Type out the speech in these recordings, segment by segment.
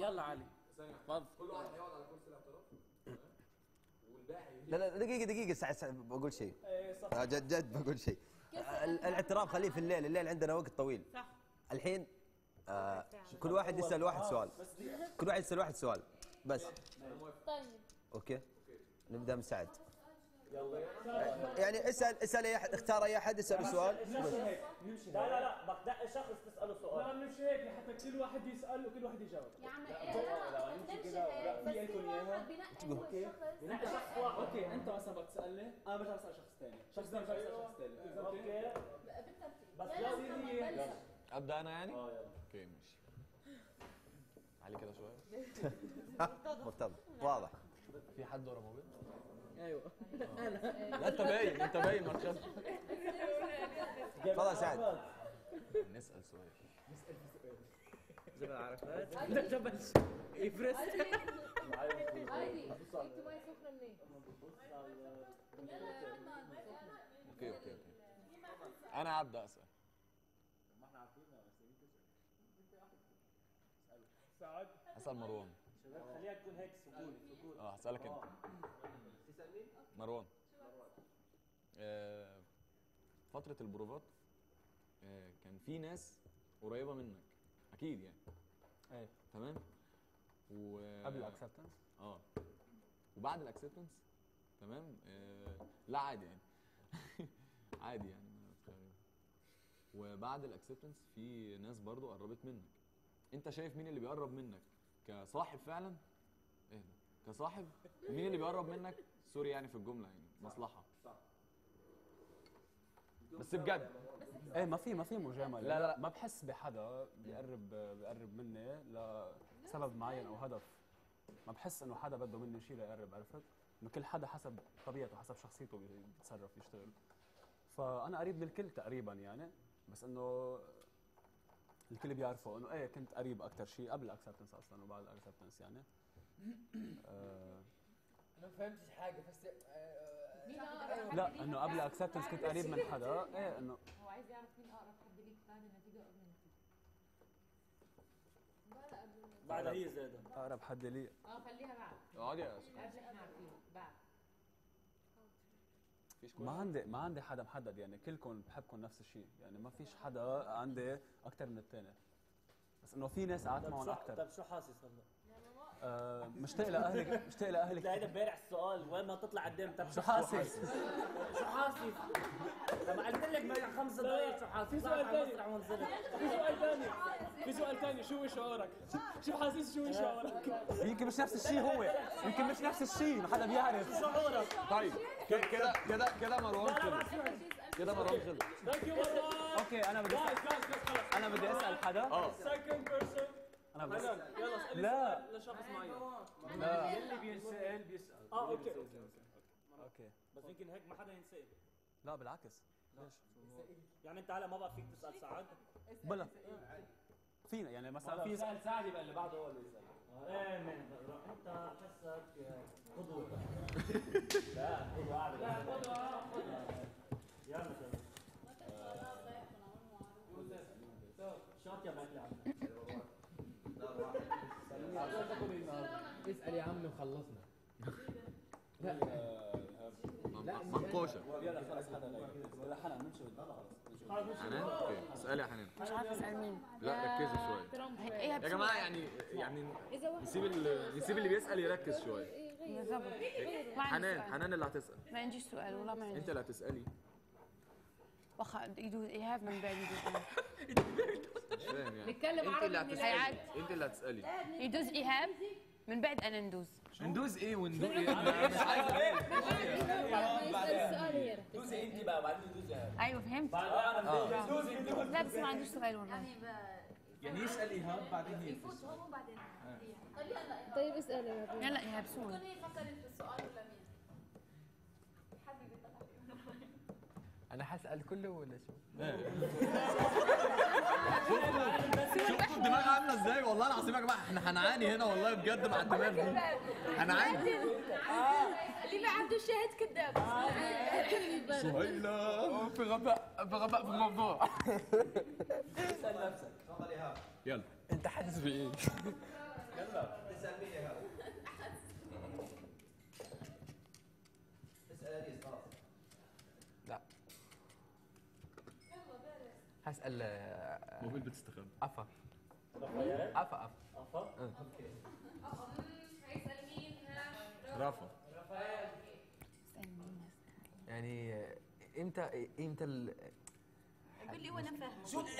يلا علي اتفضل. كل واحد هيقعد على كرسي الاعتراف والباقي لا دقيقة ساعة بقول شيء. جد بقول شيء. الاعتراف خليه في الليل، الليل عندنا وقت طويل. صح. الحين كل واحد يسأل واحد سؤال. كل واحد يسأل واحد سؤال بس. طيب اوكي. نبدأ من سعد. يلا يعني اسأل اي احد، اختار اي احد يسأل سؤال. نمشي لا بدق شخص تسأله سؤال. لا نمشي هيك لحتى كل واحد يسأل وكل واحد يجاوب. يا عم لا نمشي هيك بس كل واحد بينقي هو الشخص. بنقي شخص واحد. اوكي انت مثلا بدك تسالني، انا برجع اسال شخص ثاني، شخص ثاني برجع اسال شخص ثاني. اوكي بالترتيب بس لا لازم يلا ابدا انا يعني؟ يلا اوكي ماشي. علي كده شويه. مرتضى واضح. في حد ورا موبايل؟ ايوه لا انت باين ما تخافش. تفضل سعد. نسال سؤال. جبل عرفات ده جبل ايفرست. عادي انتوا ما سخنه منين؟ اوكي انا هبدا اسال. سعد اسال مروان. خليها تكون هيك سكون. هسالك انت. تسال مين؟ مروان. فترة البروفات كان في ناس قريبة منك أكيد يعني. ايه تمام؟ قبل الاكسبتنس. وبعد الاكسبتنس تمام. لا عادي يعني. عادي يعني ما فيش غيره. وبعد الاكسبتنس في ناس برضو قربت منك. انت شايف مين اللي بيقرب منك كصاحب فعلا؟ اهدى. كصاحب مين اللي بيقرب منك؟ سوري يعني في الجملة يعني مصلحة. بس بجد. ايه ما في مجامله. لا. ما بحس بحدا بيقرب مني لسبب معين او هدف. ما بحس انه حدا بده مني شيء ليقرب، عرفت؟ انه كل حدا حسب طبيعته حسب شخصيته بيتصرف يشتغل. فانا قريب للكل تقريبا يعني، بس انه الكل بيعرفوا انه ايه كنت قريب اكثر شيء قبل الاكسبتنس اصلا وبعد الاكسبتنس يعني. ما فهمتش حاجه بس لا انه قبل الاكسبتنس كنت قريب من حدا. ايه انه هو عايز يعرف مين اقرب حد ليك بعد النتيجه قبل النتيجه. بعدها هي زاده. اقرب حد لي خليها بعد. اقعدي يا اسف. قبل احنا عارفين بعد. فيش ما عندي حدا محدد يعني، كلكم بحبكم نفس الشيء يعني، ما فيش حدا عندي اكثر من الثاني، بس انه في ناس قعدت معهم اكثر. طيب شو حاسس هلا؟ مشتاق لاهلي لا هيدا امبارح السؤال وين ما تطلع قدام. طب شو حاسس؟ شو حاسس؟ لما قلت لك بعد 5 دقائق شو حاسس؟ في سؤال ثاني. في سؤال ثاني شو شعورك؟ شو حاسس شو شعورك؟ يمكن مش نفس الشيء هو، يمكن مش نفس الشيء، ما حدا بيعرف. شعورك؟ طيب كده مروان خلص. كده مروان خلص. اوكي انا بدي اسال حدا. سكند بيرسون. انا بدي يلا لا لشخص معين. لا اللي بينسأل اوكي بس يمكن هيك ما حدا ينسأل. لا بالعكس. ليش؟ يعني انت هلا ما بقى فيك تسأل سعد؟ بلا فينا يعني مثلا في سعد يبقى اللي بعده هو اللي يسأل. ايه انت حسك قدوة. لا قدوة اعلى. لا قدوة. يلا شاط يا ماكل عم. اسال يا عم وخلصنا. منقوشة. يلا خلص حدا غير ولا حنان نمشي خلص. حنان اوكي اسالي يا حنان. مش عارفه اسال مين. لا ركزي شويه ايه يا جماعه يعني نسيب اللي بيسال يركز شويه. بالظبط. حنان اللي هتسال. ما عنديش سؤال والله ما عندي. انت اللي هتسالي. واخا يدوز ايهاب من بعد يدوز. مش فاهم يعني. نتكلم انت اللي عربي. هتسالي. انت اللي هتسالي. يدوز ايهاب من بعد انا ندوز. ندوز ايه وندوز ايه؟ انا مش عايز دوزي انت بقى وبعدين دوزي ايهاب. ايوه فهمت. لا بس ما عنديش سؤال والله. يعني يسال ايهاب بعدين هي يفوت هو وبعدين طيب اسال يلا ايهاب سؤال. ممكن يفكر في السؤال ولا مين؟ حبيبي طلع. انا حسال كله ولا شو؟ شفتوا الدماغ عامله ازاي؟ والله العظيم يا جماعه احنا هنعاني هنا والله بجد مع الدماغ دي. هنعاني. اللي ما عنده شاهد كذاب. سهيلة في غباء في الموضوع. اسال نفسك. تفضل ايهاب. يلا انت حاسس بايه؟ بتستخبى. قفا رفا قفا قفا. رافا. يعني امتى قول لي وانا فاهم.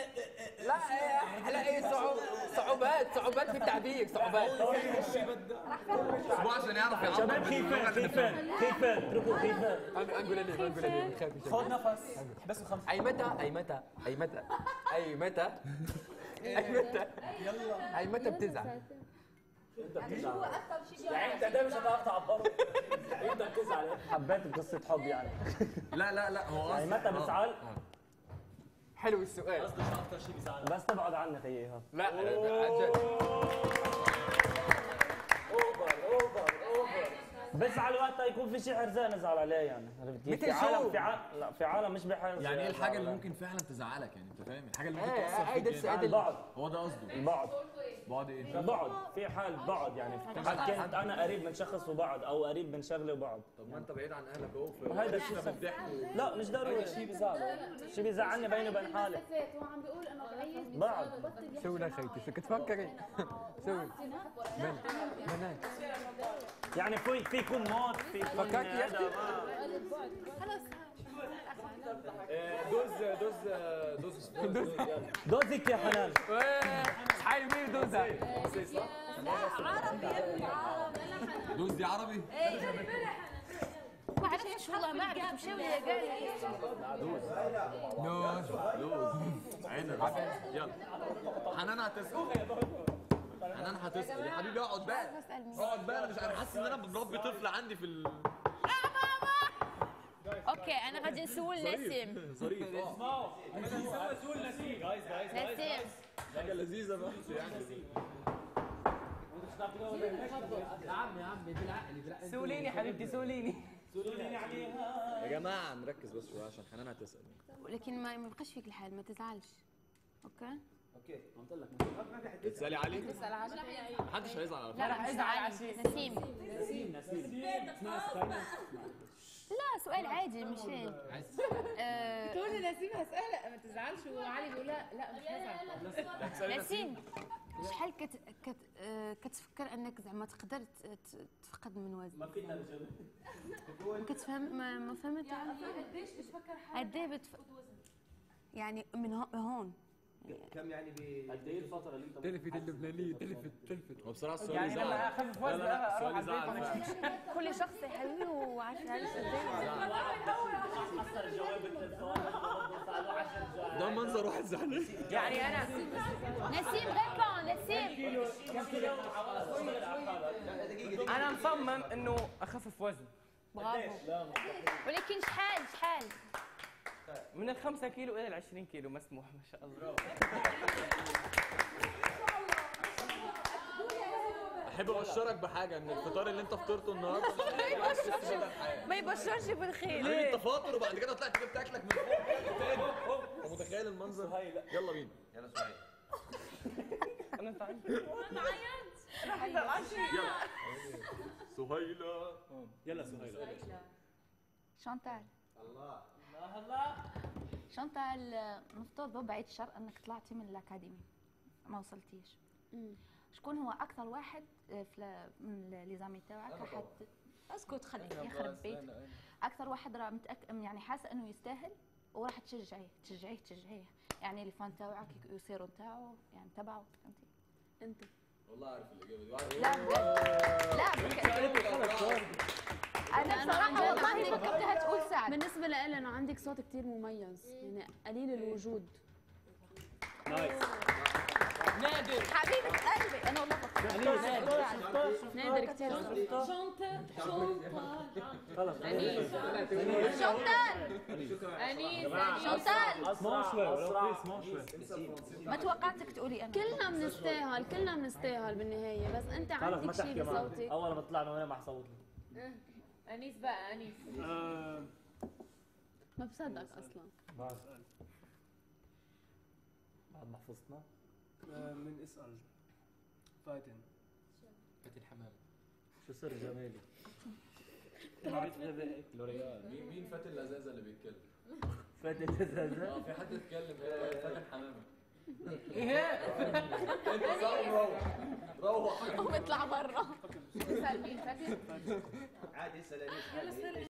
لا ايه صعوبات في التعبير صعوبات. اسبوع عشان يعرف يعبر. شباب خيفان اتركوا خيفان. انقول لي خذ نفس احبسوا 5. اي متى بتزعل. هو اكثر شيء يعني انت ده مش هتعرف تعبره. انت بتزعل حبيت بقصه حب يعني. لا هو يعني متى بتزعل؟ حلو السؤال. قصدي شو اكثر شيء بيزعل بس تبعد عني خيي ايهاب. لا عن جد اوفر بزعل وقتها يكون في شيء حرزان ازعل عليه يعني. عرفت كيف؟ مثل شو؟ لا في عالم مش بحرز. يعني ايه الحاجه اللي ممكن فعلا تزعلك يعني انت فاهم الحاجه اللي ممكن تاثر فيك هيدا البعد. هو ده قصده البعد ايه بعد في حال بعد يعني حال كنت انا قريب من شخص وبعد او قريب من شغله وبعد. طب ما انت بعيد عن اهلك اهو هذا الشيء لا مش ضروري. شيء بيزعلني بيني وبين حالي هو عم بيقول انه بعيد بعد. سوي لك خيتي شو كنت تفكري؟ سوي بنات يعني في يكون موت في يكون فكرت يا اختي؟ خلص دوزك يا حنان. حي مين دوزة؟ عربي عربي. دوز دي عربي. معلش والله ما اعرف مشاوي يا قال دوز عنب. يلا حنان هتسأل يا حبيبي اقعد بقى انا مش انا حاسس ان انا بربي طفل عندي في اوكي انا غادي نسول نسيم. ظريف نسيم حاجه لذيذه بس يعني سوليني حبيبتي سوليني يا جماعه نركز بس شويه عشان حنان هتسأل. ولكن ما يبقاش فيك الحال ما تزعلش. اوكي قلت لك تسألي علي تسال عشان محدش هيزعل على لا فكره. راح ازعل نسيم. لا سؤال عادي مش هيك. تقول لي نسيم هسألها ما تزعلش وعلي بيقول لا مش هزعل. نسيم شحال كتفكر انك زعما تقدر تفقد من وزن؟ ما في ترجمه. ما كتفهم ما فهمت قديش بتفكر قد ايه يعني من هون كم يعني قد ايه الفتره اللي انت تلفت اللبنانية تلفت هو بصراحه السؤال يعني لما يزعل. اخفف وزن السؤال يزعل. كل شخص يا حبيبي وعارف هذا حصل جواب التلفون ده منظر واحد زعلان. يعني انا نسيم غير نسيم انا مصمم انه اخفف وزن برافو. ولكن شحال من 5 كيلو الى 20 كيلو مسموح ما شاء الله. احب ابشرك بحاجه ان الفطار اللي انت فطرته النهارده ما يبشرش بالخير. ليه انت فاطر وبعد كده طلعت جبت اكلك من فوق تاني. انت متخيل المنظر؟ يلا بينا يلا سهيل. انا تعبت سهيلة. يلا سهيلة. شانتال الله شانتال مفترض بعد الشر انك طلعتي من الاكاديمي ما وصلتيش. شكون هو اكثر واحد من لي زامي تاعك راح اسكت خليك يخرب بيتك. اكثر واحد راه يعني حاسه انه يستاهل وراح تشجعيه يعني اللي فان تاعك يصيروا نتاعو يعني تبعه فهمتي انت. والله عارف الاجابه دي. لا بجد انا بصراحه والله فكرتها تقول سعد. بالنسبة لإلي أنا عندك صوت كتير مميز يعني قليل الوجود. نايس. نادر حبيبه قلبي انا والله فكرت نادر كتير. شانتال اسمع شوي. ما توقعتك تقولي انا. كلنا بنستاهل بالنهاية بس أنت خلص ما عندك شيء تحكي معي. بصوتك. اول ما طلعنا هنا ما حصوت لي. انيس بقى انيس. ما بصدق أصلا. بعد ما حفظنا من اسال فاتن فتي الحمام شو سر جمالي؟ لوريال. مين فاتن الازازه اللي بيتكلم؟ فاتن الازازه. في حد اتكلم فاتن حمامه. انت صار روح وبطلع برا. اسال مين فادي؟ عادي اسال انيس يلا